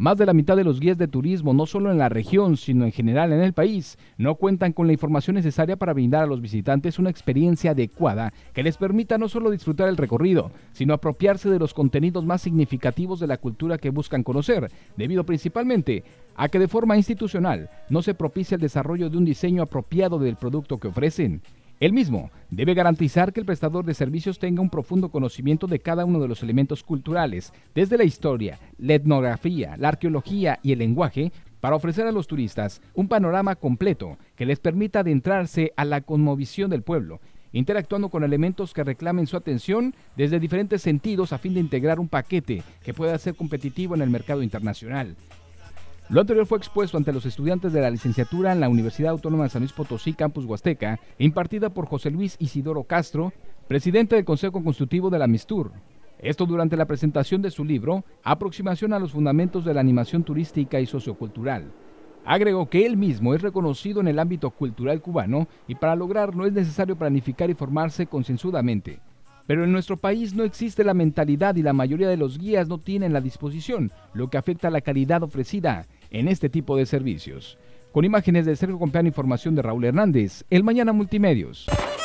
Más de la mitad de los guías de turismo, no solo en la región, sino en general en el país, no cuentan con la información necesaria para brindar a los visitantes una experiencia adecuada que les permita no solo disfrutar el recorrido, sino apropiarse de los contenidos más significativos de la cultura que buscan conocer, debido principalmente a que de forma institucional no se propicia el desarrollo de un diseño apropiado del producto que ofrecen. El mismo debe garantizar que el prestador de servicios tenga un profundo conocimiento de cada uno de los elementos culturales, desde la historia, la etnografía, la arqueología y el lenguaje, para ofrecer a los turistas un panorama completo que les permita adentrarse a la cosmovisión del pueblo, interactuando con elementos que reclamen su atención desde diferentes sentidos a fin de integrar un paquete que pueda ser competitivo en el mercado internacional. Lo anterior fue expuesto ante los estudiantes de la licenciatura en la Universidad Autónoma de San Luis Potosí, Campus Huasteca, impartida por José Luis Isidoro Castro, presidente del Consejo Consultivo de la Mistur. Esto durante la presentación de su libro, Aproximación a los fundamentos de la animación turística y sociocultural. Agregó que él mismo es reconocido en el ámbito cultural cubano y para lograrlo es necesario planificar y formarse concienzudamente. Pero en nuestro país no existe la mentalidad y la mayoría de los guías no tienen la disposición, lo que afecta a la calidad ofrecida en este tipo de servicios. Con imágenes de Sergio Compeán, información de Raúl Hernández, El Mañana Multimedios.